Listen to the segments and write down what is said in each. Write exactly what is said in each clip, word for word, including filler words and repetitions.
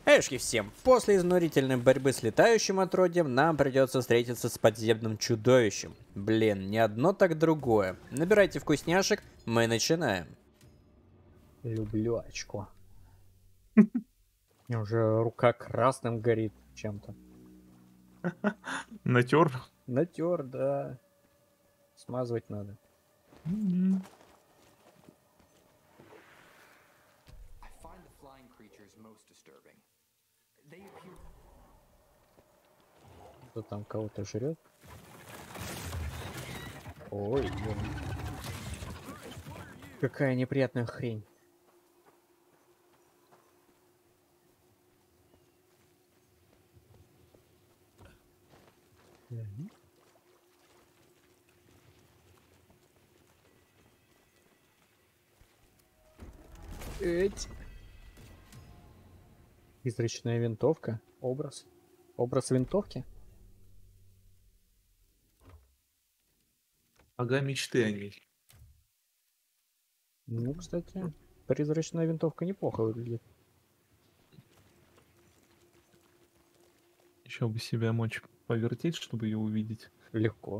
Эшки всем! После изнурительной борьбы с летающим отродьем нам придется встретиться с подземным чудовищем. Блин, не одно, так другое. Набирайте вкусняшек, мы начинаем. Люблю очко. Уже рука красным горит чем-то. Натер? Натер, да. Смазывать надо. Mm-hmm. Кто там кого-то жрет? Ой, блин. Какая неприятная хрень. Mm-hmm. Эть. Призрачная винтовка. Образ. Образ винтовки. Ага, мечты о ней. Ну, кстати, призрачная винтовка неплохо выглядит. Еще бы себя мочь повертеть, чтобы ее увидеть. Легко.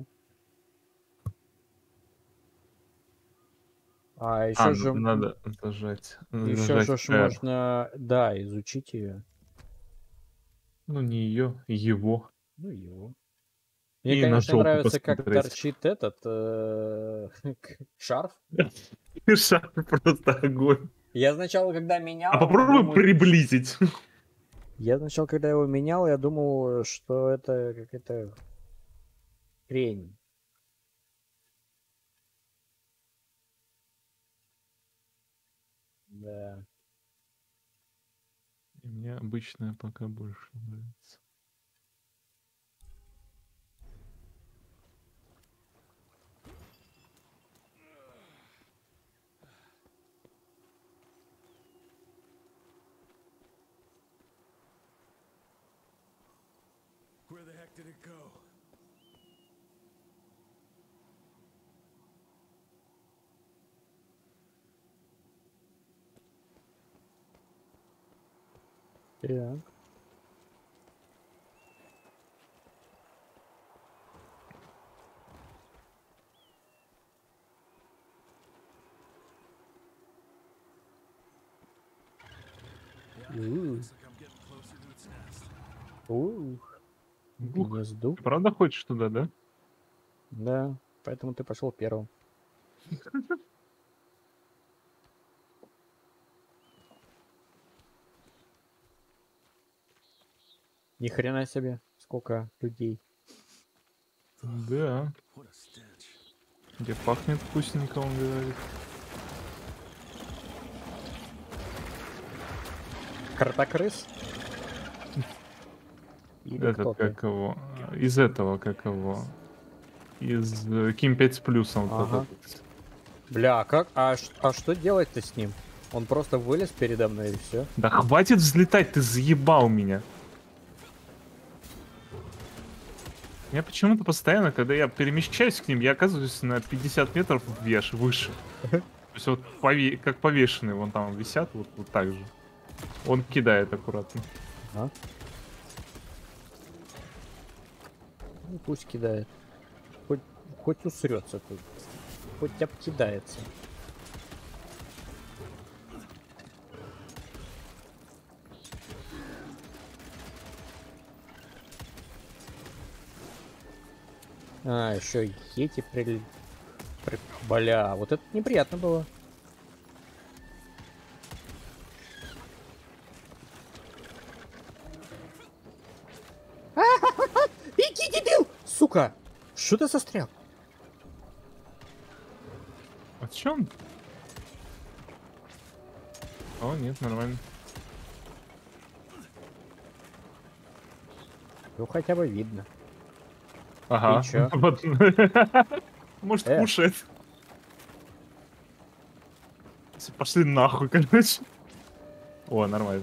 А еще а, же надо зажать. Еще зажать же можно, да, изучить ее. Ну не ее, его. Ну его. Мне, И конечно, на нравится, как посмотреть. торчит этот э, шарф. Шарф просто огонь. Я сначала, когда менял... А попробуй думаю... приблизить. Я сначала, когда его менял, я думал, что это какая-то хрень. Да. И мне обычная пока больше нравится. Where the heck did it go? Так. Ух. Гнезду. Ты правда хочешь туда, да? Да, поэтому ты пошел первым. Ни хрена себе, сколько людей. Да. Где пахнет вкусненько, он говорит. Кротокрыс? Или Этот, как его? Из этого, как его? Из Ким пять с плюсом. Ага. Вот бля, как? А, а что делать-то с ним? Он просто вылез передо мной и все. Да хватит взлетать, ты заебал меня. Я почему-то постоянно, когда я перемещаюсь к ним, я оказываюсь на пятьдесят метров вверх, выше. То есть вот пове как повешенные вон там висят, вот, вот так же. Он кидает аккуратно. Ага. Ну пусть кидает. Хоть, хоть усрется тут. Хоть обкидается. А, еще эти при... при... Бля, вот это неприятно было. Иди, дебил! Сука! Что ты застрял? А в чем? О, нет, нормально. Ну хотя бы видно. Ага. Вот. Может, э. кушает. Пошли нахуй, короче. О, нормально.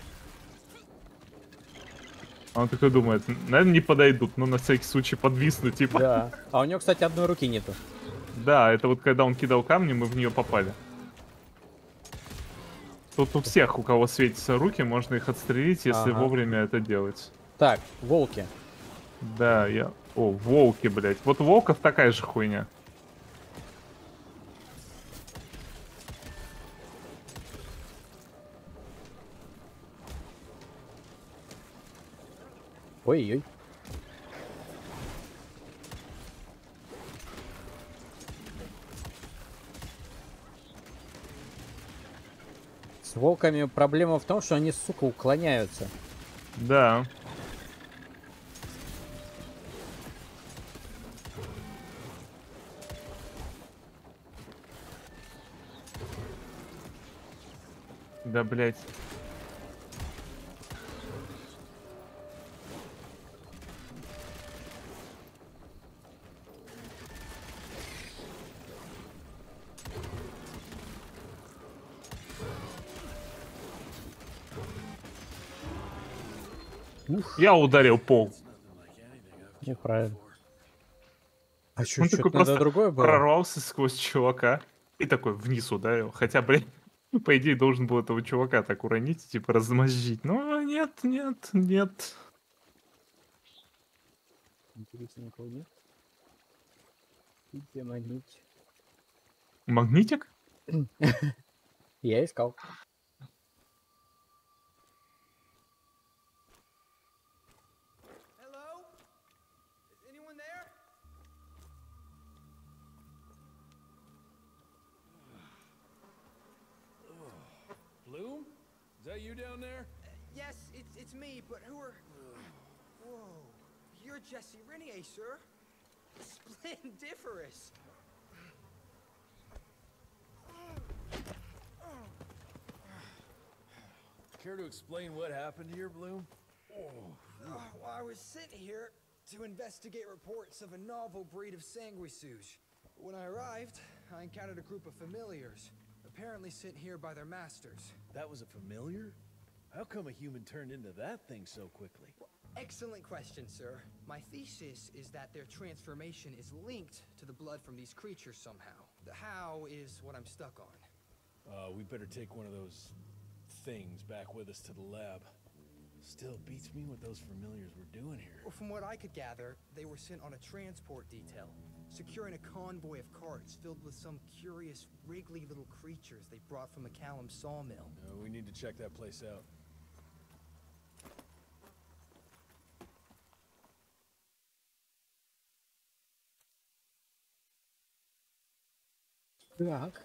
Он такой думает, наверное, не подойдут, но на всякий случай подвисну, типа. Да. А у него, кстати, одной руки нету. Да, это вот когда он кидал камни, мы в нее попали. Тут у всех, у кого светятся руки, можно их отстрелить, если Ага. вовремя это делать. Так, волки. Да, я... О, волки, блядь. Вот волков такая же хуйня. Ой-ой. С волками проблема в том, что они, сука, уклоняются. Да. Да, блядь. Ух, Я ударил пол. неправильно. А что, Он что-то такой надо просто другое было? прорвался сквозь чувака и такой вниз ударил. Хотя, блядь, ну, по идее, должен был этого чувака так уронить, типа размозжить. Но нет, нет, нет. Интересно, никого нет? Где магнить? Магнитик? Я искал. Hello? Is anyone there? Bloom? Is that you down there? Uh, yes, it's it's me, but who are... Whoa. You're Jesse Renier, sir. Splendiferous. Care to explain what happened here, Bloom? Uh, well, I was sent here to investigate reports of a novel breed of sanguisuge. When I arrived, I encountered a group of familiars, apparently sent here by their masters. That was a familiar? How come a human turned into that thing so quickly? Excellent question, sir. My thesis is that their transformation is linked to the blood from these creatures somehow. The how is what I'm stuck on. Uh, we better take one of those things back with us to the lab. Still beats me what those familiars were doing here. Well, from what I could gather, they were sent on a transport detail, securing a convoy of carts filled with some curious, wriggly little creatures they brought from McCallum sawmill. Uh, we need to check that place out. Так.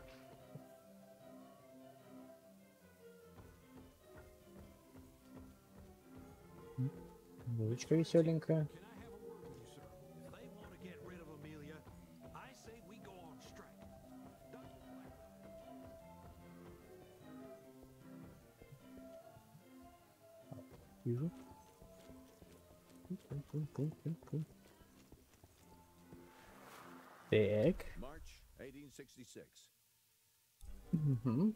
Музычка веселенькая. Вижу. Так. March eighteen sixty-six. Угу.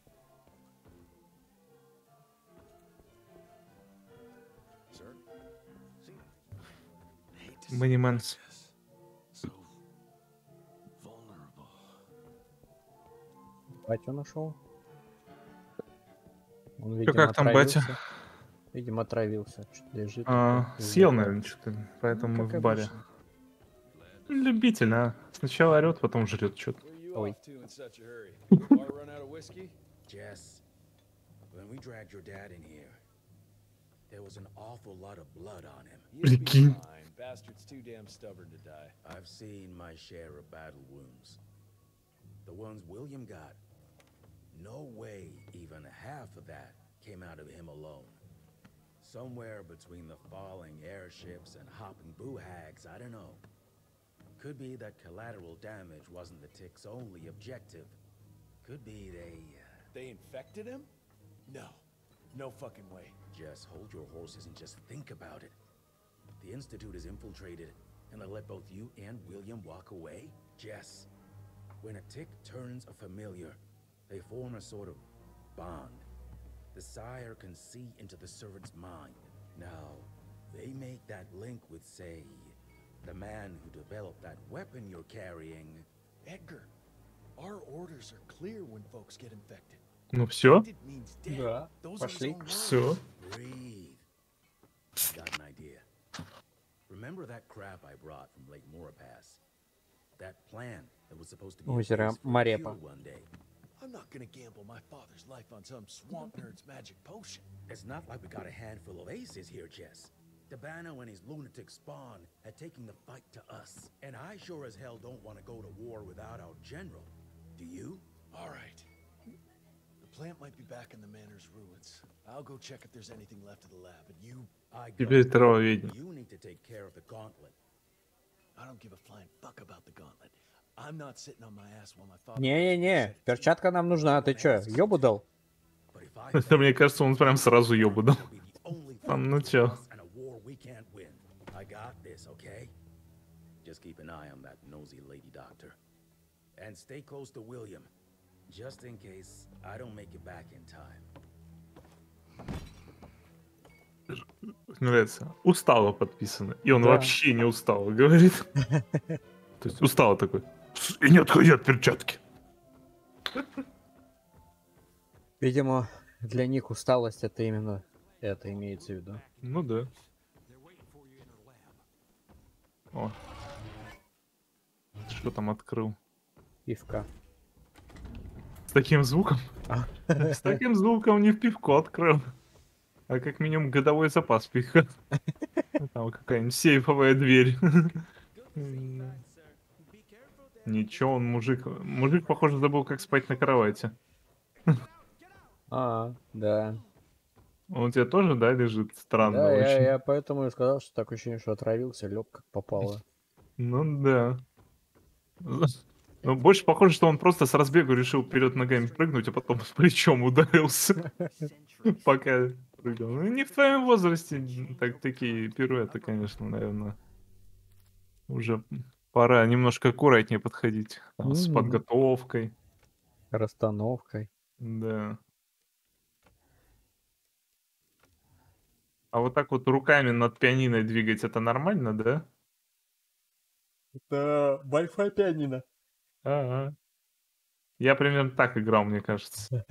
Sir? See? Hate to Маниманс. see this. So vulnerable. Батю нашел. Он, Чё, видимо, как там батя? отравился. Видимо, отравился. Что-то лежит. А, такой, съел, вздыхает. наверное, что-то. Поэтому Ну, мы как в баре. обычно. Любитель, а. Сначала орет, потом жрет что-то. Where are you Ой. off to in such a hurry? Bar run out of whiskey? Jess, when we dragged your dad in here, there was an awful lot of blood on him. He'll be Прикинь. fine. Bastard's too damn stubborn to die. I've seen my share of battle wounds. The ones William got, no way even half of that came out of him alone. Somewhere between the falling airships and hopping boo-hags, I don't know. Could be that collateral damage wasn't the tick's only objective. Could be they... Uh, They infected him? No. No fucking way. just hold your horses and just think about it. The Institute is infiltrated, and they let both you and William walk away? Jess, when a tick turns a familiar, they form a sort of bond. The sire can see into the servant's mind. Now, they make that link with, say, the man who developed that weapon you're carrying. Edgar, our orders are clear when folks get infected. Ну все, It means dead. Да, Those are his пошли. own words. все. Breathe. Got an idea. Remember that crap I brought from Lake Morapass? That plan that was supposed to be a Озеро base for a Марепа. cure one day. I'm not gonna gamble my father's life on some swamp nerd's magic potion. It's not like we got a handful of aces here, Jess. Dabano and his lunatic spawn had taken the fight to us. And I sure as hell don't want to go to war without our general. Do you? All right. The plant might be back in the manor's ruins. I'll go check if there's anything left of the lab, and you... I Теперь go. травоведение. You need to take care of the gauntlet. I don't give a flying fuck about the gauntlet. I'm not sitting on my ass while my father... Не-не-не, перчатка нам нужна, ты чё, ёбу дал? But if I Это, мне кажется, он прям сразу ёбу дал. be the only А, thing ну between чё. us and a war we can't win. I got this, okay? Just keep an eye on that nosy lady doctor. And stay close to William. Just in case I don't make it back in time. Нравится. Устало подписано. И он Да. вообще не устал, говорит. То есть устало такой. И не отходи от перчатки. Видимо, для них усталость это именно это имеется в виду. Ну да. О. Что там открыл? Пивка. С таким звуком? А. С таким звуком не в пивко открыл. А как минимум годовой запас пивка. Там какая-нибудь сейфовая дверь. Ничего, он мужик. Мужик, похоже, забыл, как спать на кровати. А, да. Он у тебя тоже, да, лежит? Странно Да, я, очень. я поэтому и сказал, что такое ощущение, что отравился, лег как попало. Ну да. Ну, больше похоже, что он просто с разбегу решил вперед ногами прыгнуть, а потом плечом ударился. Пока прыгал. Ну, не в твоем возрасте так, такие пируэты, конечно, наверное. Уже пора немножко аккуратнее подходить. Там, с Мгм. подготовкой. Расстановкой. Да. А вот так вот руками над пианино двигать, это нормально, да? Это большая пианино. Ага. Я примерно так играл, мне кажется.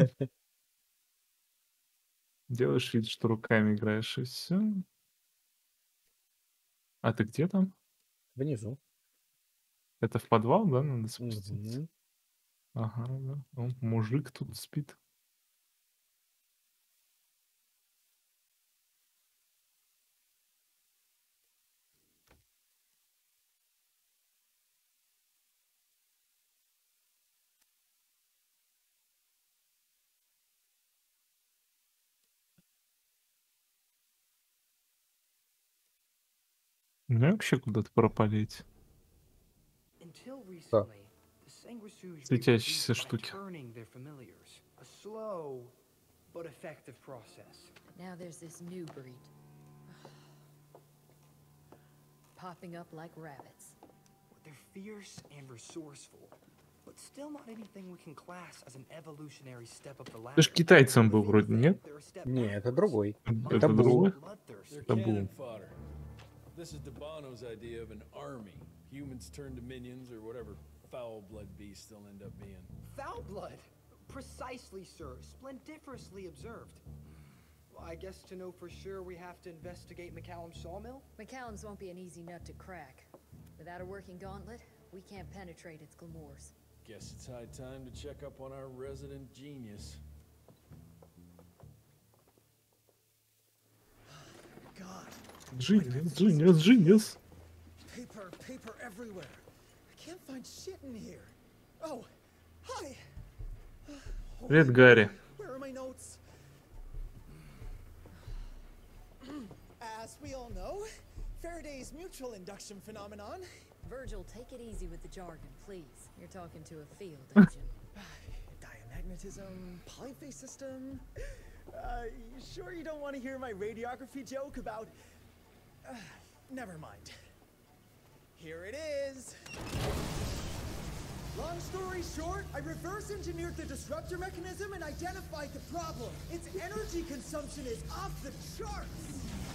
Делаешь вид, что руками играешь, и все. А ты где там? Внизу. Это в подвал, да, надо спуститься? Мгм. Ага, да. О, мужик тут спит. Мне вообще куда-то пропалить. Until Что? recently, the Sanguisuge Светящиеся reproduced by штуки. turning their familiars. A slow but effective process. Now there's this new breed. Popping up like rabbits. They're fierce and resourceful, but still not anything we can class as an evolutionary step up the ladder. Ты ж китайцем был вроде, нет? They're a step Не, это backwards. другой. Это Это Бу. другой? Bloodthirst. They're The cannon boom. fodder. This is Dabano's idea of an army. Humans turn to minions or whatever foul blood beasts they'll end up being. Foul blood. Precisely, sir. Splendiferously observed. Well, I guess to know for sure we have to investigate McCallum's sawmill? McCallum's won't be an easy nut to crack. Without a working gauntlet, we can't penetrate its glamours. Guess it's high time to check up on our resident genius. God, Genius, genius, genius. paper, paper everywhere. I can't find shit in here. Oh, hi. Привет, Гарри. Where are my notes? As we all know, Faraday's mutual induction phenomenon. Virgil, take it easy with the jargon, please. You're talking to a field agent. Diamagnetism, polyphase system. Uh, you sure you don't want to hear my radiography joke about... Uh, never mind. Here it is. Long story short, I reverse engineered the disruptor mechanism and identified the problem. Its energy consumption is off the charts.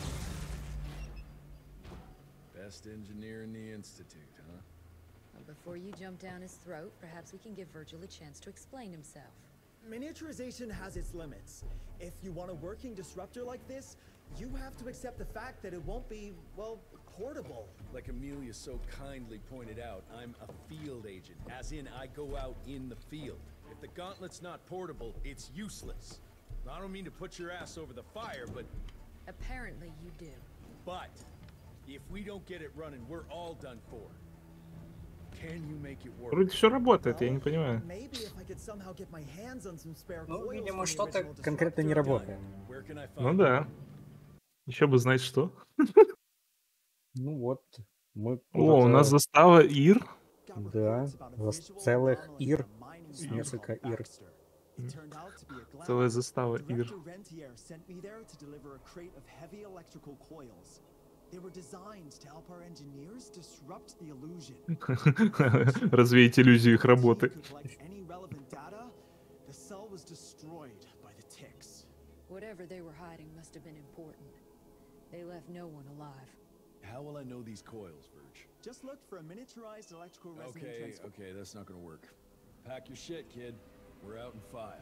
Best engineer in the Institute, huh? Well, before you jump down his throat, perhaps we can give Virgil a chance to explain himself. Miniaturization has its limits. If you want a working disruptor like this, you have to accept the fact that it won't be, well, portable. Like Amelia so kindly pointed out, I'm a field agent, as in I go out in the field. If the gauntlet's not portable, it's useless. I don't mean to put your ass over the fire, but... Apparently you do. But, if we don't get it running, we're all done for. Can you make it work? Вроде все работает, я не понимаю. Maybe if I could somehow get my hands on some spare Ну, coils видимо, from the что-то original конкретно не disruptor. работает. Where can I find Ну it? да. Еще бы знать что. Ну вот, мы... О, у куда-то- нас застава Ир. Got Да, reports about a вас visual целых anomaly ир, from a mining с town несколько called ир. Baxter. It turned out to be a glass. Целая застава Ир. Director Rentier sent me there to deliver a crate of heavy electrical coils. They were designed to help our engineers disrupt the illusion. Развеять иллюзию их T работы. could collect any relevant data. The cell was destroyed by the ticks. Whatever they were hiding must have been important. They left no one alive. How will I know these coils, Verge? Just look for a miniaturized electrical resonant Okay, transformer. okay, that's not gonna work. Pack your shit, kid. We're out in five.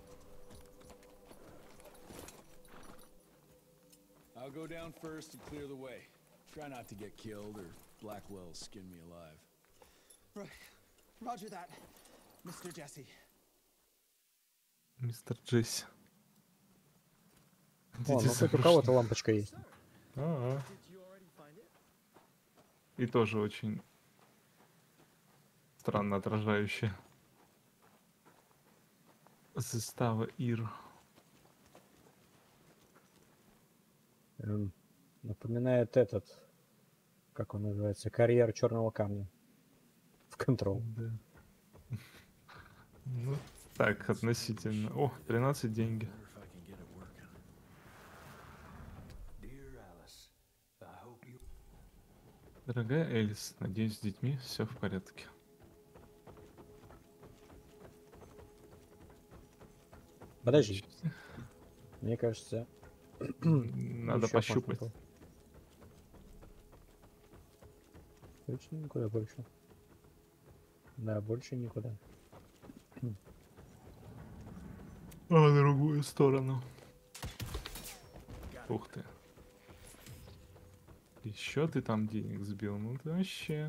I'll go down first and clear the way. Try not to get killed or Blackwell skin me alive. Right. Roger that, Mister Jesse. Мистер Джесси. О, ну хоть у кого-то лампочка есть. А-а. Did you already find it? И тоже очень странно отражающая. Застава Ир. Эм, напоминает этот, как он называется, карьер черного камня. В Control. Да. Ну, так, относительно. О, тринадцать деньги. Wonder if I can get it working. Dear Alice, I hope you... Дорогая Элис, надеюсь, с детьми все в порядке. Подожди, мне кажется... Надо ещё пощупать. можно было. Точно никуда больше. Да, больше никуда. А, в другую сторону. Ух ты. Еще ты там денег сбил, ну ты вообще.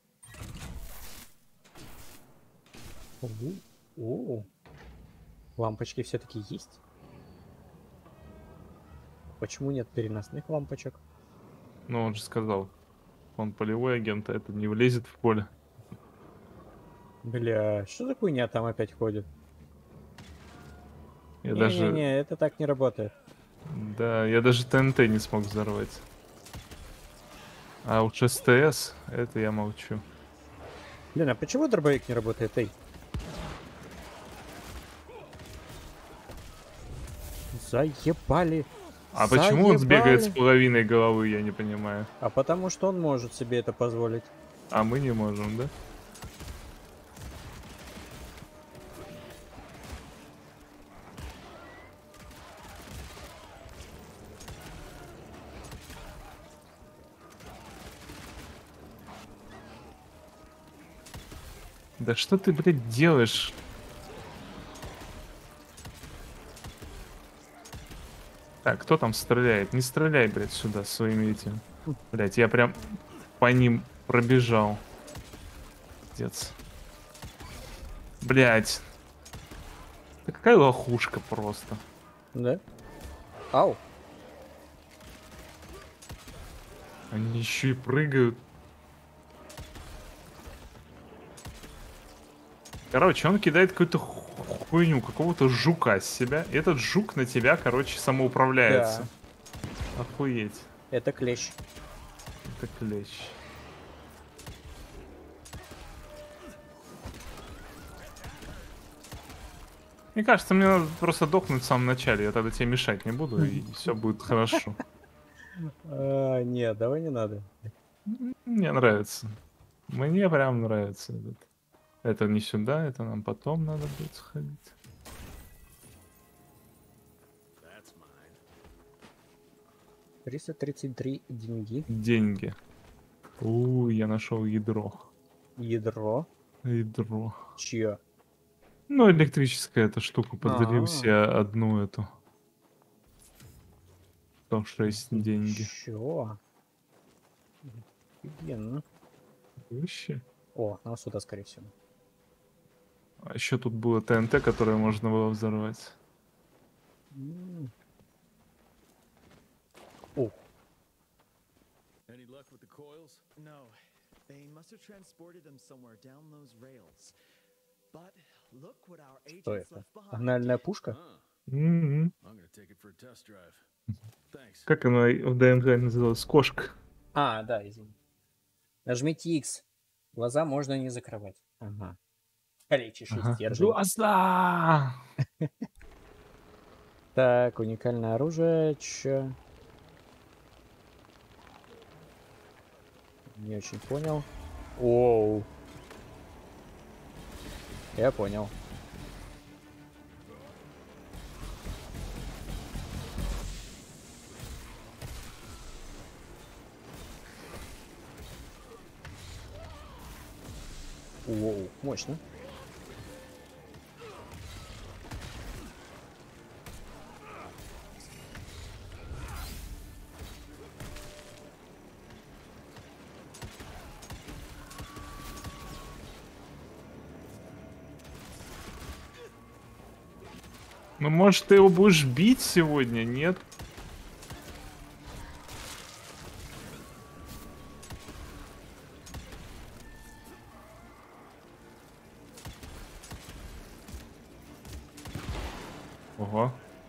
О, о. Лампочки все-таки есть. Почему нет переносных лампочек? Ну он же сказал, он полевой агент, а это не влезет в поле. Бля, что за хуйня там опять ходит? Я Не, даже, не, не, это так не работает. да, я даже ТНТ не смог взорвать. А уж СТС, это я молчу. Блин, а почему дробовик не работает, эй? Заебали. А почему он сбегает с Заебали. половиной головы, я не понимаю. А потому что он может себе это позволить. А мы не можем, да? Да что ты, блядь, делаешь? Так, кто там стреляет? Не стреляй, блядь, сюда своими этим. Блядь, я прям по ним пробежал. Пиздец. Блядь. Да какая лохушка просто. Да? Ау. Они еще и прыгают. Короче, он кидает какую-то ху- хуйню, какого-то жука с себя. И этот жук на тебя, короче, самоуправляется. Охуеть. Это клещ. Это клещ. Мне кажется, мне надо просто дохнуть в самом начале. Я тогда тебе мешать не буду, и все будет хорошо. А, нет, давай не надо. Мне нравится. Мне прям нравится этот. Это не сюда, это нам потом надо будет сходить. That's mine. триста тридцать три деньги. Деньги. У, я нашел ядро. Ядро. Ядро. Чье? Ну, электрическая эта штука, подарил А. себе одну эту. сто шесть деньги. Чё? Офигенно. Вообще. О, нам сюда, скорее всего. А еще тут было ТНТ, которое можно было взорвать. М. О, Any luck with the coils? No, they must have transported them somewhere down those rails. But look what our что agents это? left behind. Анальная пушка? Huh. М-м. I'm gonna take it for a test drive. Thanks. Как она в ДНГ называлась? Кошка. А, да, извини. Нажмите X. Глаза можно не закрывать. Ага. Горячий Ага. стержень. Глаза! Так, уникальное оружие. Чё? Не очень понял. Оу. Я понял. Оу, мощно. Ну, может, ты его будешь бить сегодня, нет? Ого.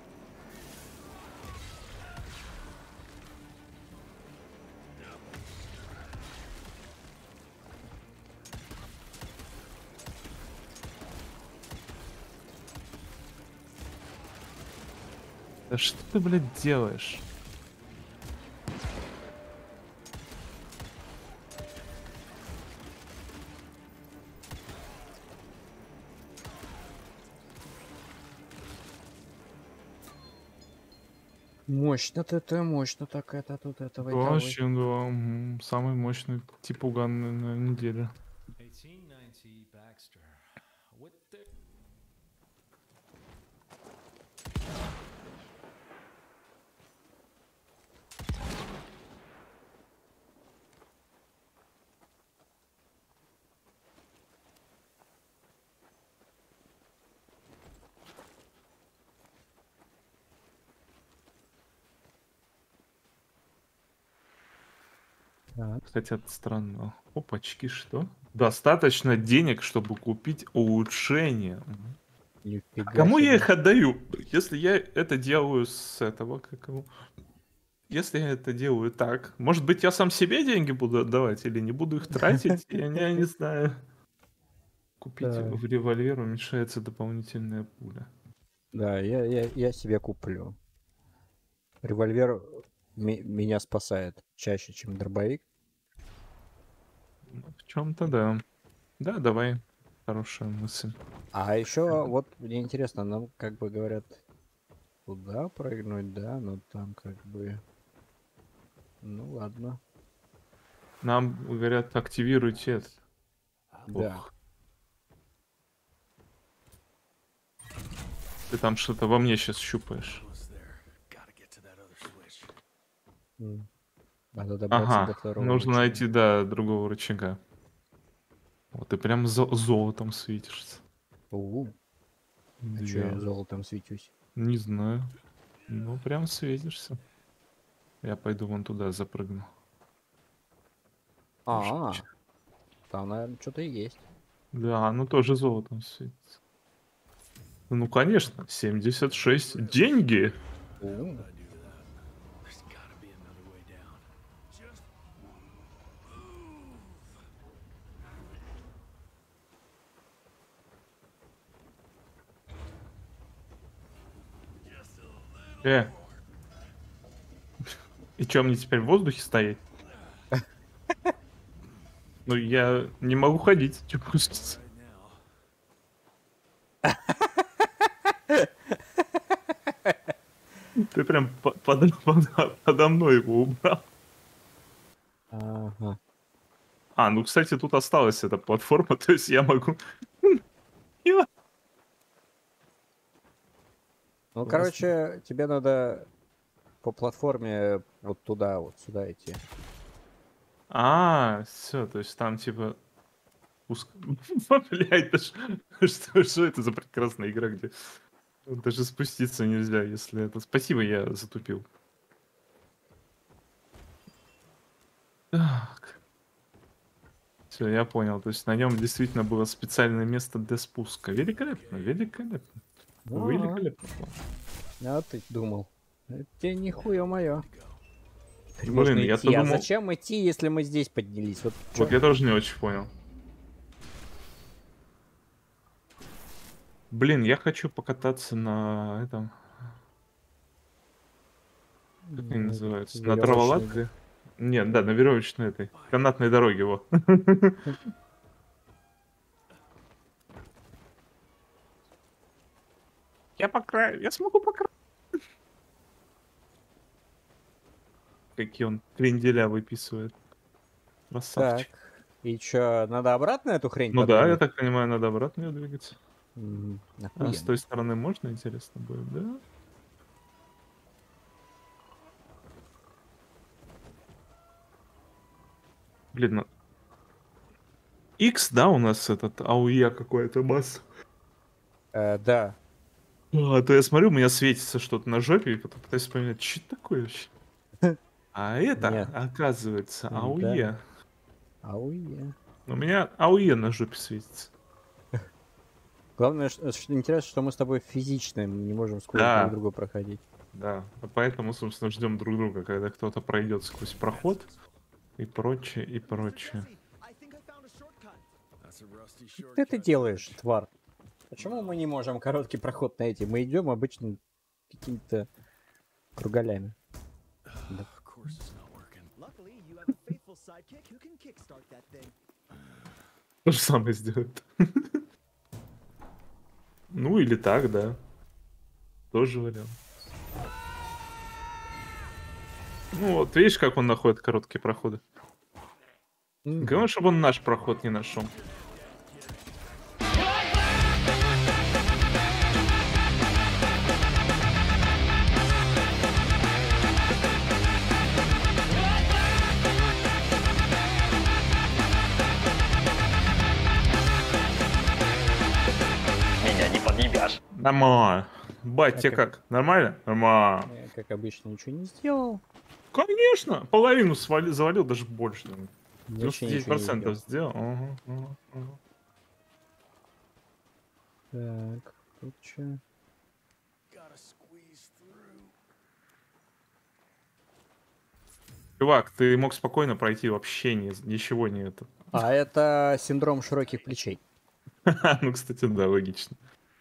Да что ты, блядь, делаешь? Мощно-то это, мощно так это тут этого и того. Вообще, да, м, самый мощный типуган на, на неделе. eighteen ninety Baxter. What the... Так. Хотя это странно. Опачки, что? Достаточно денег, чтобы купить улучшение. Мгм. Нифига Кому я себе. их отдаю? Если я это делаю с этого, как его? Если я это делаю так, может быть, я сам себе деньги буду отдавать или не буду их тратить? Я не, я не знаю. Купить Так. в револьвер уменьшается дополнительная пуля. Да, я, я, я себе куплю. Револьвер ме- меня спасает чаще, чем дробовик. Ну, в чем-то да. Да, давай. Хорошая мысль. А еще вот мне интересно, нам как бы говорят, куда прыгнуть, да, но там как бы... Ну ладно. Нам говорят, активируйте это. Да. Ох. Ты там что-то во мне сейчас щупаешь. Almost there. Gotta get to that other switch. М. Надо добраться Ага, до второго нужно рычага. найти, да, другого рычага. Вот ты прям зо- золотом светишься. У, а чё Да. я золотом светюсь? Не знаю. Ну, прям светишься. Я пойду вон туда запрыгну. А, там, наверное, что-то и есть. Да, оно тоже золотом светится. Ну, конечно, семьдесят шесть деньги. У, There's gotta be another way down. Just Э. И чё, мне теперь в воздухе стоять? Ну, я не могу ходить. Чё пуститься? right now. Ты прям по- под- под- подо мной его убрал. ага. А, ну, кстати, тут осталась эта платформа, то есть я могу... Я- Ну, Классно. короче, тебе надо по платформе вот туда, вот сюда идти. А, все, то есть там типа... Пуск... Блять, даже... что, что это за прекрасная игра, где даже спуститься нельзя, если это... Спасибо, я затупил. Так. Все, я понял. То есть на нем действительно было специальное место для спуска. Великолепно, великолепно. Ну, Великолепно. а ты думал. Это нихуя моё. Теперь Блин, можно я-то идти. А думал- зачем идти, если мы здесь поднялись? Вот, Вот чё? я тоже не очень понял. Блин, я хочу покататься на этом... Как они Ну, называются? На верёвочной, траволатке? Нет, да, на веревочной этой. Канатной дороге, вот. Я по краю, я смогу по краю. Какие он кренделя выписывает. Красавчик. Так. И чё, надо обратно эту хрень Ну да, я подвинуть? так понимаю, надо обратно её двигаться. Мгм, А с охуенно. той стороны можно, интересно будет, да? Блин, ну... X, да, у нас этот АУЕ какой-то масс. Э, да. А то я смотрю, у меня светится что-то на жопе, и потом пытаюсь вспоминать, что это такое вообще. А это, Нет. оказывается, Да. АУЕ. Ауе. У меня АУЕ на жопе светится. Главное, что, что интересно, что мы с тобой физично не можем сквозь Да. друг друга проходить. Да, поэтому, собственно, ждем друг друга, когда кто-то пройдет сквозь проход и прочее, и прочее. I think I found a shortcut. That's a rusty Что ты shortcut. делаешь, тварь? Почему мы не можем короткий проход на эти? Мы идем обычно какими-то кругалями. Of course it's not working. Luckily, you have a faithful sidekick who can kickstart that thing. То же самое сделает. Ну или так, да. Тоже вариант. Ну вот, видишь, как он находит короткие проходы? М. Главное, чтобы он наш проход не нашел. Меня не подъебешь. Нормально. Бать, тебе Как как? Нормально? Нормально. Я, как обычно, ничего не сделал. Конечно, половину свали- завалил, даже больше. наверное. Вообще девяносто девять ничего не процентов сделал. Ага, ага, ага. сделал. Так, тут чё? Gotta squeeze through. Чувак, ты мог спокойно пройти вообще ни- ничего не это. А это синдром широких плечей. Ну, кстати, да, логично.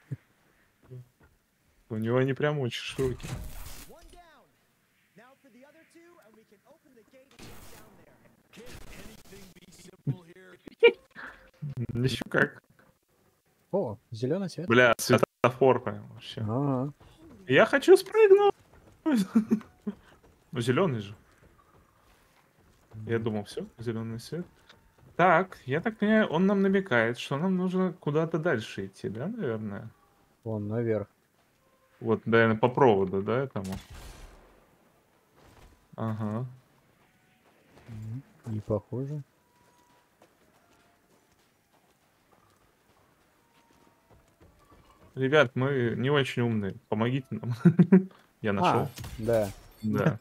У него они прям очень широкие. One down. Now for the other two, and we can open the gate and get down there. Can anything be simple here? Еще как. О, зеленый свет. Бля, светофор прям вообще. Ага. Я хочу спрыгнуть. Ну, зеленый же. Я думал, все, зеленый свет. Так, я так понимаю, он нам намекает, что нам нужно куда-то дальше идти, да, наверное? Вон наверх. Вот, наверное, по проводу, да, этому? Ага. Не похоже. Ребят, мы не очень умные. Помогите нам. Я нашел. А, да. Да.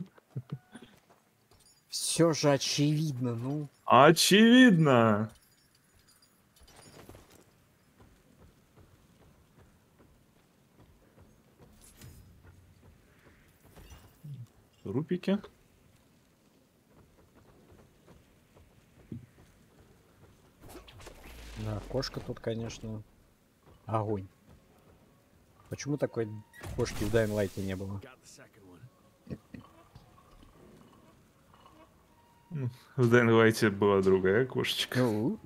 Все же очевидно, ну. Очевидно. Рупики. Да, кошка тут, конечно, огонь. Почему такой кошки в Dying Light не было? Got the second one. Ну, в Dying Light была другая кошечка. Ну,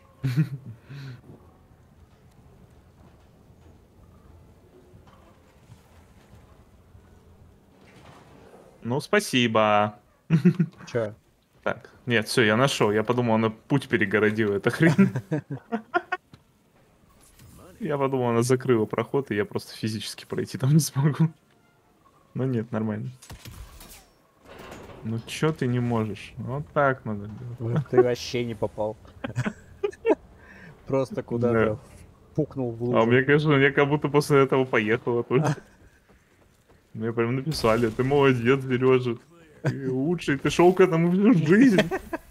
Ну, спасибо. чё? Так, нет, все, я нашел. Я подумал, она путь перегородила, эта хрень. Я подумал, она закрыла проход, и я просто физически пройти там не смогу. Но нет, нормально. Ну чё ты не можешь? Вот так надо делать. Ты вообще не попал. Просто куда-то пукнул в лужу. А у меня, конечно, я как будто после этого поехала только. Мне прям написали, ты молодец, Сережа. Ты лучший, ты шел к этому всю жизнь.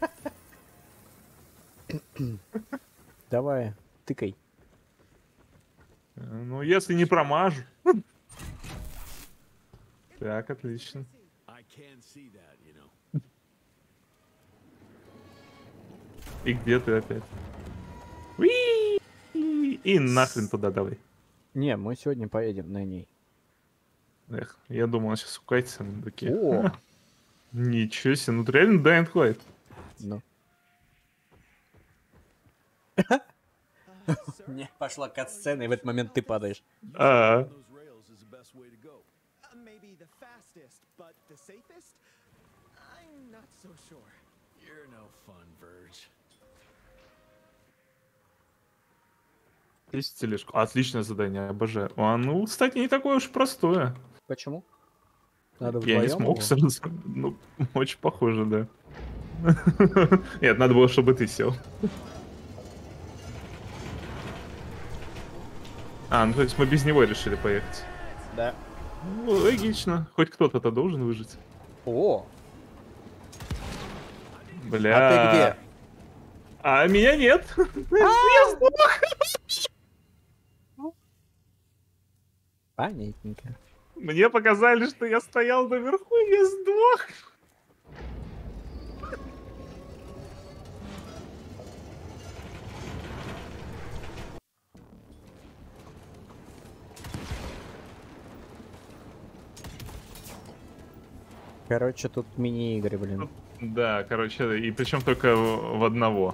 Давай, тыкай. Ну, если не промажу. Так, отлично. I can see that, you know. И где ты опять? Уи! И нахрен туда давай. Не, мы сегодня поедем на ней. Эх, я думал, он сейчас укатится на такие. О! Ничего себе, ну ты реально Dying Light. Ну. Не, пошла катсцена, и в этот момент ты падаешь. А, Those rails is the best way to go. Uh, maybe the fastest, but the safest? I'm not so sure. You're no fun, Verge. есть тележку. Отличное задание, обожаю. А, ну, кстати, не такое уж простое. Почему? Надо Я не вдвоем смог его? сразу. Ну, очень похоже, да. Нет, надо было, чтобы ты сел. А, ну то есть мы без него решили поехать. Да. Ну, логично. Хоть кто-то-то должен выжить. О, Бля. а ты где? А меня нет. Я сдох. Понятненько. Мне показали, что я стоял наверху, и я сдох. Короче, тут мини-игры, блин. Да, короче, и причем только в в одного.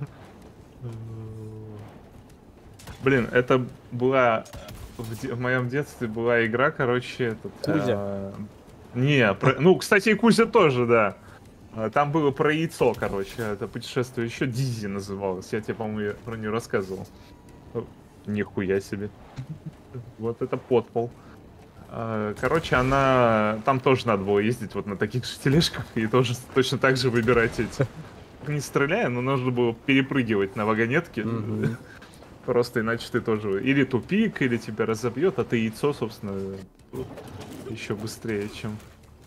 Блин, это была в, де- в моем детстве была игра, короче, этот. Кузя. э, не, про- ну, кстати, и Кузя тоже, да. А, Там было про яйцо, короче, это путешествие еще Дизи называлось. Я тебе, по-моему, я про нее рассказывал. О, Нихуя себе. Вот это подпол. А, Короче, она... Там тоже надо было ездить вот на таких же тележках и тоже точно так же выбирать эти. Не стреляя, но нужно было перепрыгивать на вагонетке. Мгм. Просто иначе ты тоже... Или тупик, или тебя разобьет, а ты яйцо, собственно, еще быстрее, чем...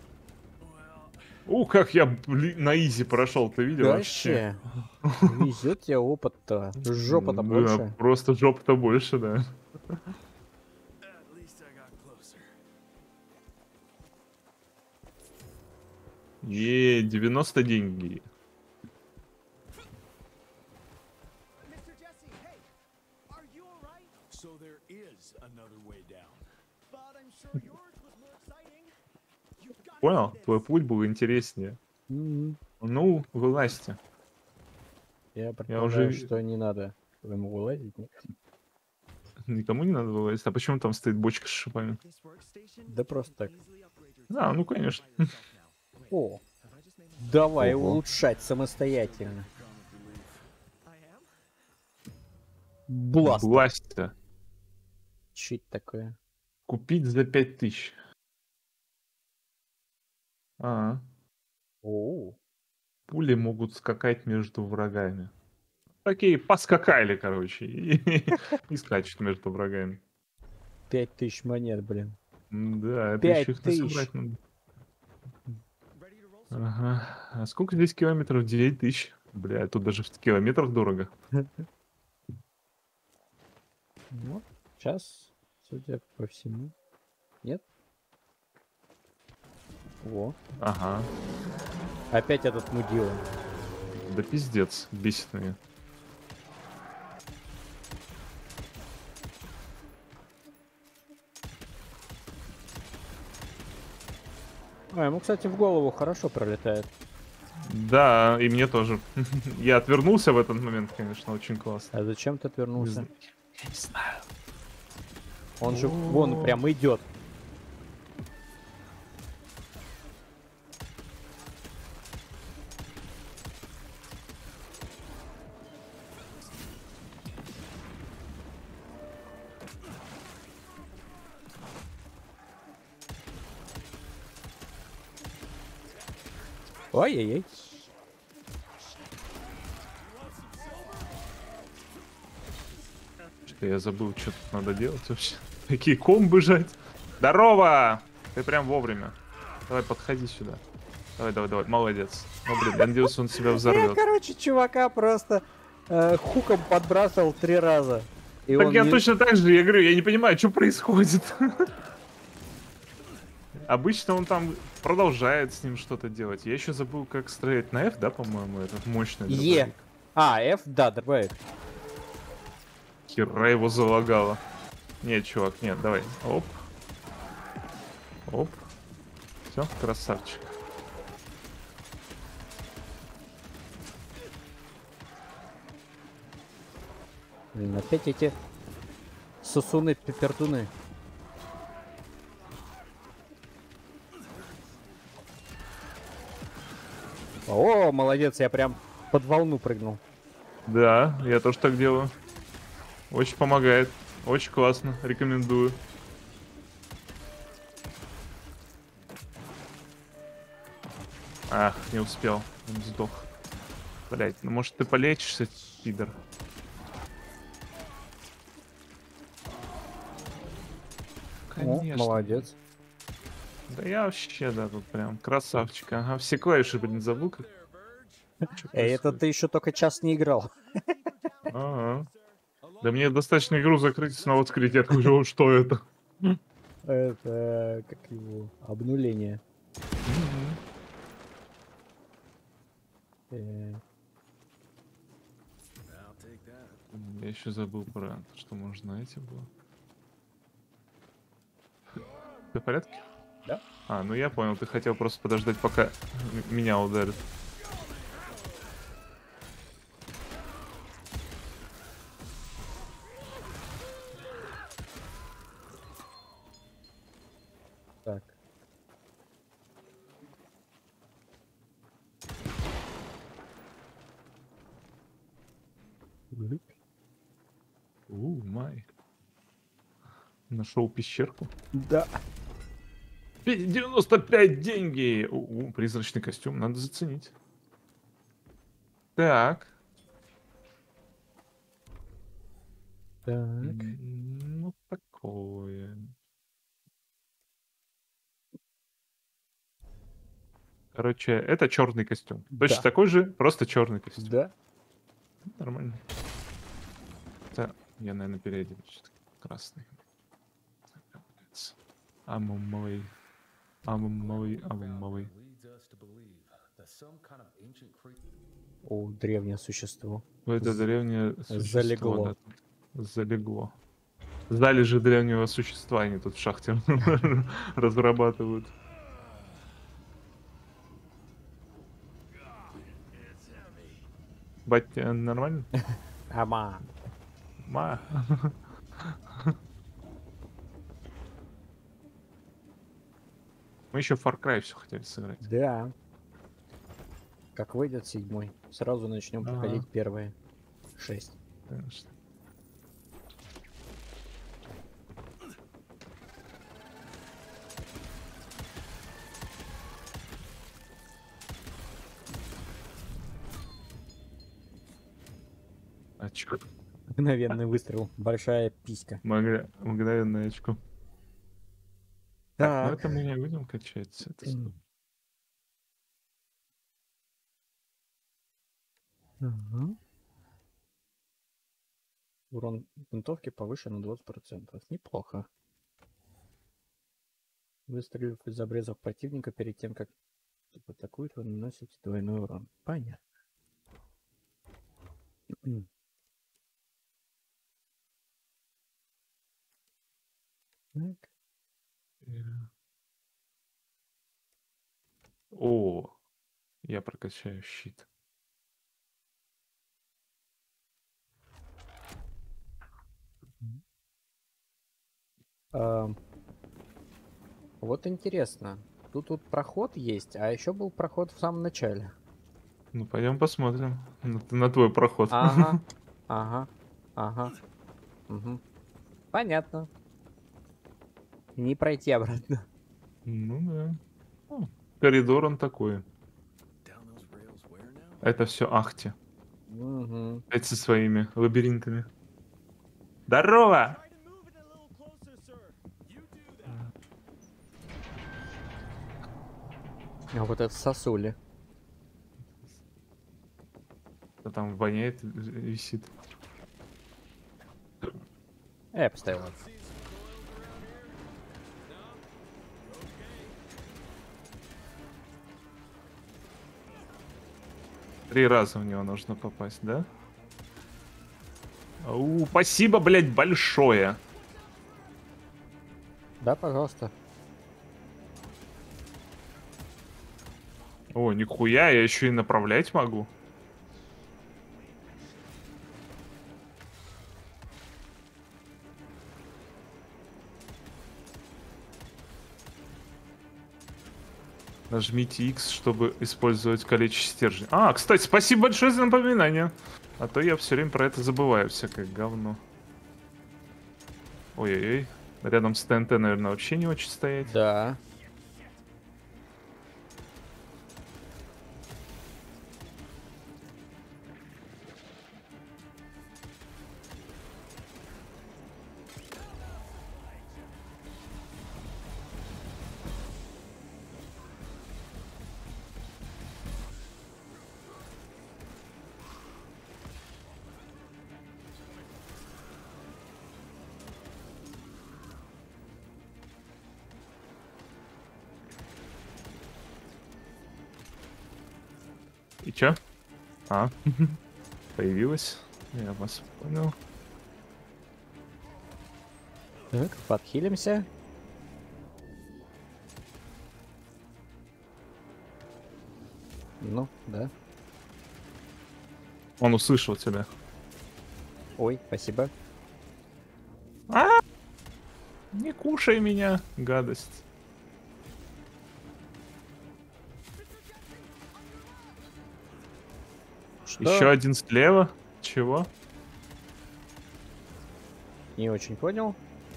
У, как я блин, на изи прошел, ты видел вообще? Вообще. Везет тебе опыт-то. Жопа-то Да, больше. Просто жопа-то больше, да. At least I got closer. Е, девяносто деньги. Mister Jesse, hey! Are you alright? So there is another way down. But I'm sure yours was more exciting. You got Понял? this. Твой путь был интереснее. Мгм. Ну, вылазьте. Я предполагаю, уже- что не надо ему вылазить. Никому не надо вылазить. А почему там стоит бочка с шипами? This workstation Да просто так. easily upgrade your А, ну конечно. by yourself now. Wait, О, have I just made my... давай Ого. улучшать самостоятельно. I am? Бласт. Власть-то. Че это такое? Купить за пять тысяч. А, О, пули могут скакать между врагами. Такие поскакали, короче, и, и скачут между врагами. пять тысяч монет, блин. Да, это Пять еще их тысяч. насобрать надо. Ready to roll some... Ага. А сколько здесь километров? девять тысяч. Бля, тут даже в километрах дорого. Ну, сейчас, судя по всему. Нет? Во. Ага. Опять этот мудила. Да пиздец, бесит меня. А, ему, кстати, в голову хорошо пролетает. Да, и мне тоже. Я отвернулся в этот момент, конечно, очень классно. А зачем ты отвернулся? Я не знаю. Он же вон прям идет. Ой-ой-ой. Что я забыл, что тут надо делать вообще. Какие комбы жать. Здорово! Ты прям вовремя. Давай, подходи сюда. Давай, давай, давай. Молодец. Ну, блин, я надеюсь, он себя Я, взорвет. короче, чувака просто э, хуком подбрасывал три раза. И Так он я не- точно так же, я говорю, я не понимаю, что происходит. Обычно он там продолжает с ним что-то делать. Я еще забыл, как стрелять на F, да, по-моему, этот мощный Е. дробовик. А, F, да, дробовик. Хера его залагало. Нет, чувак, нет, давай. Оп. Оп. Все, красавчик. Блин, опять эти сосуны, пепертуны. О, молодец, я прям под волну прыгнул. Да, я тоже так делаю. Очень помогает. Очень классно. Рекомендую. Ах, не успел. Он сдох. Блять, ну может ты полечишься, пидор? О, молодец. Да я вообще, да, тут прям красавчик. Ага, все клавиши, блин, забыл как. Чё Эй, это происходит? ты еще только час не играл. Ага. Да мне достаточно игру закрыть и снова открыть. Я такой, «О, что это?» Это как его обнуление. Э, I'll take that. Я еще забыл про то, что можно эти было. Ты в порядке? Да. А, ну я понял, ты хотел просто подождать, пока м- меня ударят. Так. У, май. Нашел пещерку. Да. девяносто пять деньги! У, у, призрачный костюм, надо заценить. Так. Так. М, Ну, такое. Короче, это черный костюм. Точно Да. такой же, просто черный костюм. Да. Нормально. Да, я, наверное, переоденусь. всё-таки. Красный. Амумовый. Амумовый, амумовый. Leads us to believe that some kind of ancient creature. О, древнее существо. Это З- древнее существо. залегло. да, тут залегло. Залежи древнего существа они тут в шахте разрабатывают. Батя, нормально? Ама. Ма. Мы еще Far Cry все хотели сыграть. Да. Как выйдет седьмой, сразу начнем Ага. проходить первые шесть. Конечно. Очко. Мгновенный выстрел. Большая писька. Мгля- Мгновенное очко. Так, ну Так. это мы не будем качать. Это М. Ага. Урон винтовки повышен на двадцать процентов. Неплохо. Выстрелив из обрезов противника перед тем, как атакует, вы наносите двойной урон. Понятно. Так. О, я прокачаю щит. А, вот интересно. Тут тут проход есть, а еще был проход в самом начале. Ну, пойдем посмотрим на, на твой проход. Ага, ага, ага. Угу. Понятно. Не пройти обратно. Ну да. Ну, коридор он такой. Это все Ахти. Угу. Опять со своими лабиринтами. Здорово! Try to move it a little closer, sir. You do that. А вот это сосули. Кто там воняет, висит. Э, я поставил. Три раза в него нужно попасть, да? У, спасибо, блядь, большое. Да, пожалуйста. О, нихуя, я еще и направлять могу. Нажмите X, чтобы использовать количество стержней. А, кстати, спасибо большое за напоминание. А то я все время про это забываю, всякое говно. Ой-ой-ой. Рядом с ТНТ, наверное, вообще не очень стоять. Да. И чё? А, появилась. Я вас понял. Так, подхилимся. Ну, да. Он услышал тебя. Ой, спасибо. А! Не кушай меня, гадость. Что? Еще один слева. Чего? Не очень понял.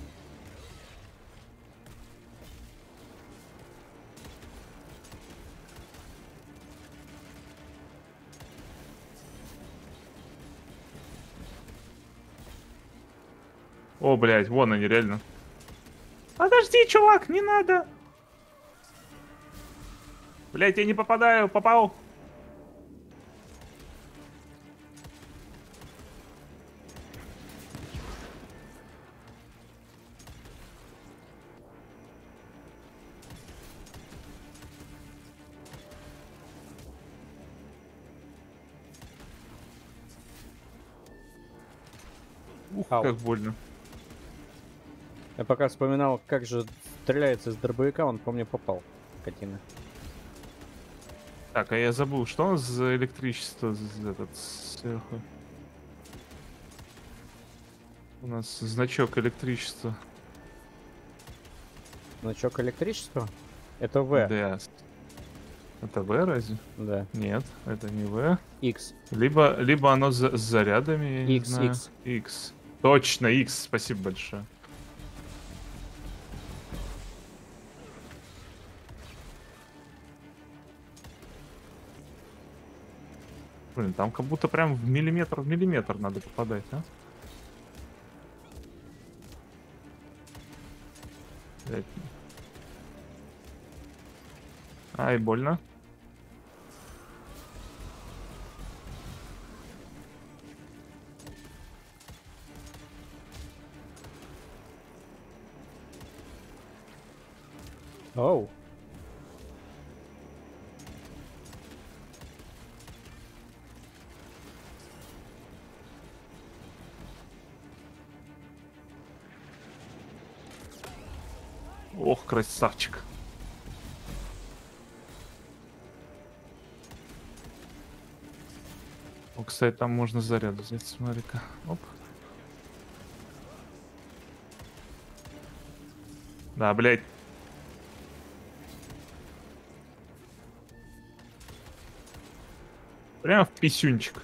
О, блядь, вон они реально. Подожди, чувак, не надо. Блядь, я не попадаю, попал. Ух, Ау. как больно. Я пока вспоминал, как же стреляется из дробовика, он по мне попал. Скотина. Так, а я забыл, что у нас за электричество з- этот сверху? У нас значок электричества. Значок электричества? Это В. Да. Это В разве? Да. Нет, это не В. X. Либо, либо оно за- с зарядами, я не X, знаю. X. X. Точно, X, спасибо большое. Блин, там как будто прям в миллиметр в миллиметр надо попадать, а? Блядь. Ай, больно. Оу. Ох, красавчик. О, кстати, там можно заряд взять, смотри-ка. Оп. Да, блядь. Прям в писюнчик.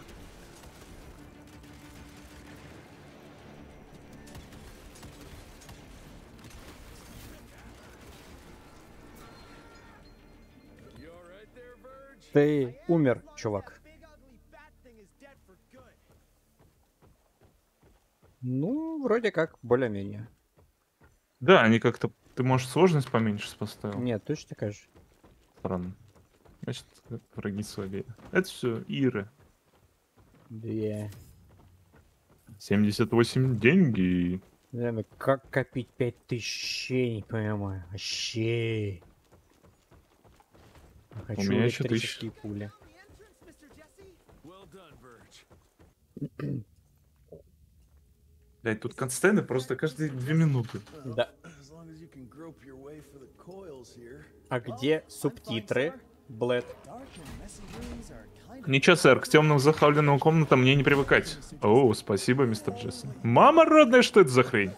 Ты умер, чувак. Ну, вроде как, более-менее. Да, они как-то... Ты, может, сложность поменьше поставил? Нет, точно такая же. Странно. Значит, враги слабее. Это все Иры. Две. семьдесят восемь деньги. Наверное, как копить пять тысяч, я не понимаю. Вообще. Я Хочу меня еще электрические пули. Well done, Verge. Блять, тут констейны просто каждые две минуты. Да. As long as you can grope your way for the coils here. А где субтитры? Блэд. Ничего, сэр, к темным захавленным комнатам мне не привыкать. О, спасибо, мистер Джессон. Мама родная, что это за хрень?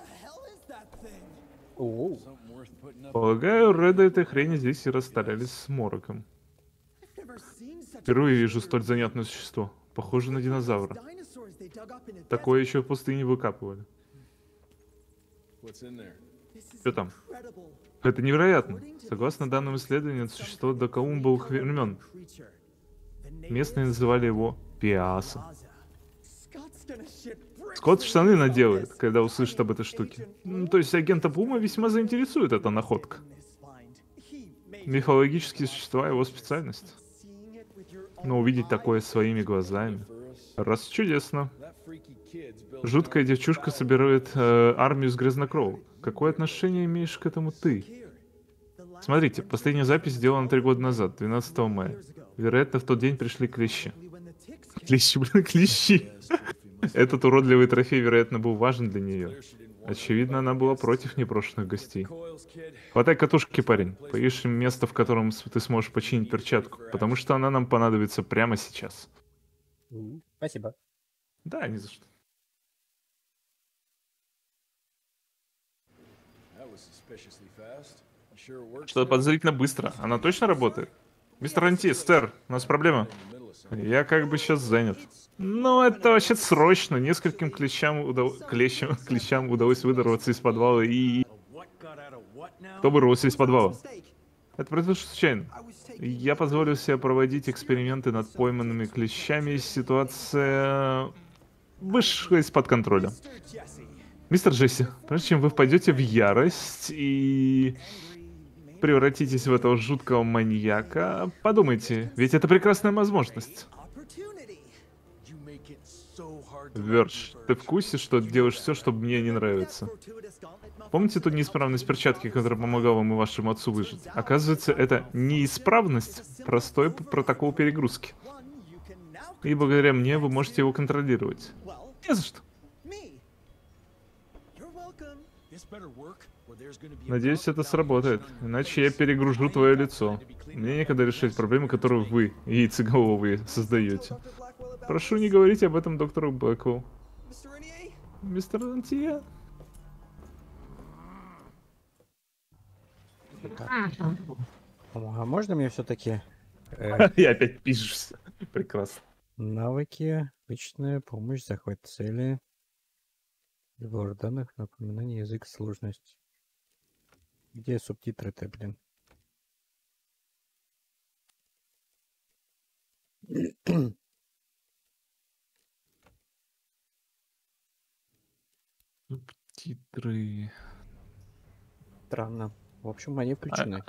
Оу. Something worth putting up. Полагаю, Реда этой хрени здесь и расстарались с мороком. Впервые вижу столь занятное существо. Похоже на динозавра. Такое еще в пустыне выкапывали. What's in there? Что там? Это невероятно. Согласно данным исследований, это существо до колумбовых времен. Местные называли его Пиаса. Скотт штаны наделает, когда услышит об этой штуке. Ну, то есть агента Пума весьма заинтересует эта находка. Мифологические существа — его специальность. Но увидеть такое своими глазами... Раз чудесно. That freaky kid's built Жуткая девчушка собирает э, армию с грязнокровок. Какое отношение имеешь к этому ты? Смотрите, последняя запись сделана три года назад, двенадцатого мая. Вероятно, в тот день пришли клещи. Клещи, блин, клещи. Этот уродливый трофей, вероятно, был важен для нее. Очевидно, она была против непрошенных гостей. coils, kid. Хватай катушки, парень. Поищем место, в котором с- ты сможешь починить перчатку, потому что она нам понадобится прямо сейчас. М, Спасибо. Да, не за что. That was suspiciously fast. You sure it works? Что-то подозрительно быстро. Она точно работает? Мистер Анти, сэр, у нас проблема. Я как бы сейчас занят. Ну, это вообще срочно. Нескольким клещам, удав... клещам... клещам удалось выдорваться из подвала и... What got out of what now? Кто вырвался из подвала? Это произошло случайно. Я позволил себе проводить эксперименты над пойманными клещами, и ситуация вышла из-под контроля. Мистер Джесси, прежде чем вы впадете в ярость и превратитесь в этого жуткого маньяка, подумайте, ведь это прекрасная возможность. You make it so hard to Вердж, ты в курсе, что делаешь все, чтобы мне не нравится? Помните ту неисправность перчатки, которая помогала вам и вашему отцу выжить? Оказывается, это неисправность, простой п- протокол перегрузки. И благодаря мне вы можете его контролировать. Не за что. This better work, or there's gonna be a Надеюсь, это gauntlet сработает, down here on your иначе я face. перегружу I ain't твое got лицо. time to be cleaning Мне up некогда after решать you. проблемы, которые вы, яйцеголовые, создаете. Прошу не говорить об этом доктору Блэквелл. Мистер Антия. А можно мне все-таки И опять пишешься. Прекрасно. навыки, личная помощь, захват цели, сбор данных, напоминание, язык, сложность. Где субтитры-то, блин? Титры. Странно. В общем, они включены.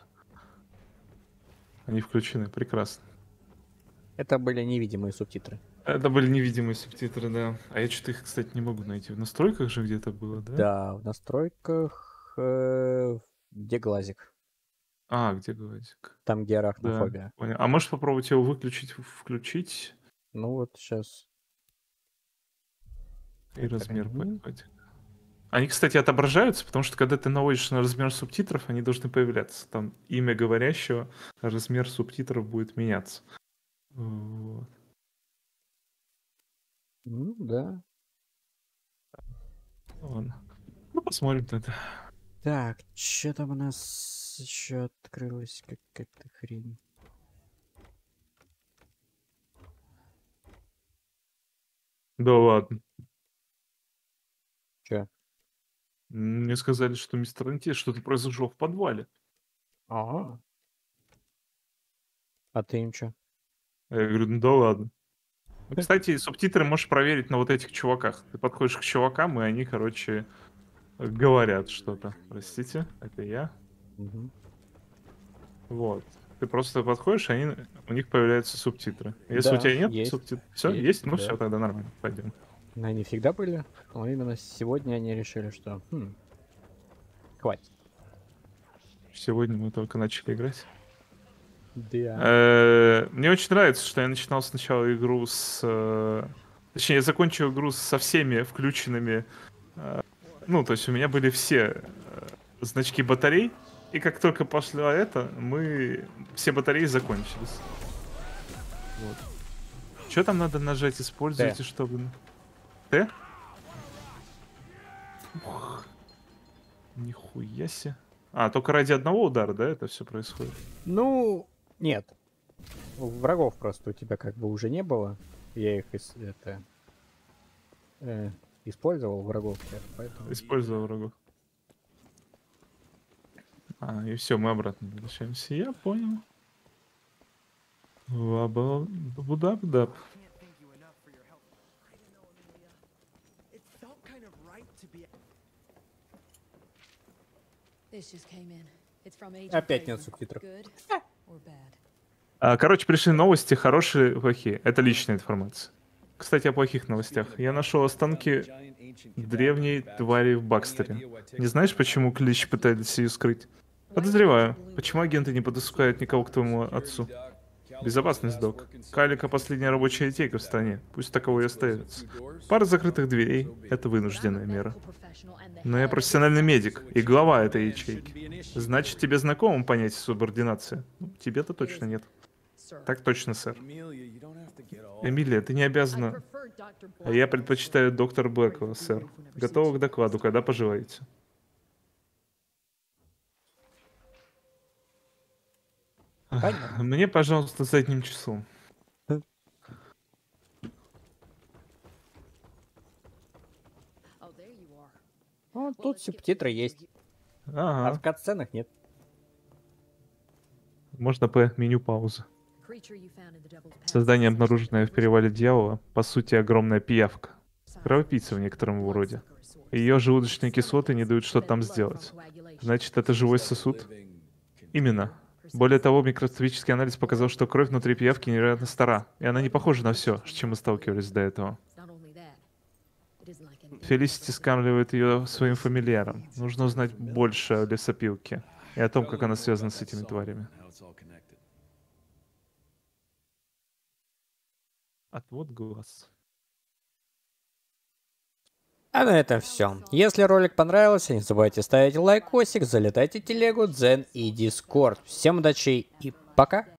Они включены, прекрасно. Это были невидимые субтитры. Это были невидимые субтитры, да. А я что-то их, кстати, не могу найти. В настройках же где-то было, да? Да, в настройках... э, где глазик? А, где глазик? Там, где Да, арахнофобия. понял. А можешь попробовать его выключить, в- включить Ну вот сейчас. и размер Сохранить. поднять? Они, кстати, отображаются, потому что когда ты наводишь на размер субтитров, они должны появляться. Там имя говорящего, размер субтитров будет меняться. Вот. Ну да. Ладно. Ну, посмотрим на это. Так, что там у нас еще открылась какая-то хрень? Да ладно. Че? Мне сказали, что мистер Анти что-то произошло в подвале. А. А ты им что? А я говорю, ну да ладно. Кстати, субтитры можешь проверить на вот этих чуваках. Ты подходишь к чувакам, и они, короче, говорят что-то. Простите, это я. Мгм. Вот. Ты просто подходишь, они, у них появляются субтитры. Если Да, у тебя нет есть. субтитров, все, Есть, есть, ну да. все, тогда нормально, пойдем. Они всегда были, но именно сегодня они решили, что хм, хватит. Сегодня мы только начали играть. Да. Э, Мне очень нравится, что я начинал сначала игру с... э, Точнее, я закончил игру со всеми включенными... э, Ну, то есть у меня были все э, значки батарей, и как только пошло это, мы... Все батареи закончились. Вот. Что там надо нажать? Используйте, Т. чтобы... Т? Ух. Нихуя себе. А, только ради одного удара, да, это все происходит? Ну, нет. Врагов просто у тебя как бы уже не было. Я их ис- это, э, использовал, врагов. сейчас, Поэтому... Использовал врагов. А, и все, мы обратно возвращаемся. Я понял. Вабл-будап-дап. Can't thank you enough for your help. I don't know, Amelia. It felt kind of right to be. This just came in. It's from Agent Опять нет Fraser. субтитров. Good or bad? А, Короче, пришли новости, хорошие, плохие. Это личная информация. Кстати, о плохих новостях. Я нашел останки древней твари в Бакстере. Не знаешь, почему Клич пытается ее скрыть? Подозреваю. Почему агенты не подпускают никого к твоему отцу? Безопасность, док. Калика — последняя рабочая ячейка в стране. Пусть таковой и остается. Пара закрытых дверей — это вынужденная мера. Но я профессиональный медик и глава этой ячейки. Значит, тебе знакомо понятие субординация? Ну, тебе-то точно нет. Так точно, сэр. Эмилия, ты не обязана... А я предпочитаю доктор Блэквелла, сэр. Готова к докладу, когда пожелаете. Понятно. Мне, пожалуйста, задним числом. Oh, there you are. Ну, Well, тут let's get субтитры things есть, review. а Ага. в катсценах нет. Можно по меню паузы. Creature you found in the Devil's Pass Создание, is обнаруженное в essentially перевале дьявола, по сути, огромная пиявка. Кровопийца в некотором роде. Ее желудочные кислоты не дают что там сделать. Значит, это живой сосуд? Именно. Более того, микроскопический анализ показал, что кровь внутри пиявки невероятно стара, и она не похожа на все, с чем мы сталкивались до этого. Фелисити скармливает ее своим фамильярам. Нужно узнать больше о лесопилке и о том, как она связана с этими тварями. Отвод глаз. А на этом все. Если ролик понравился, не забывайте ставить лайкосик, залетайте в телегу, дзен и дискорд. Всем удачи и пока!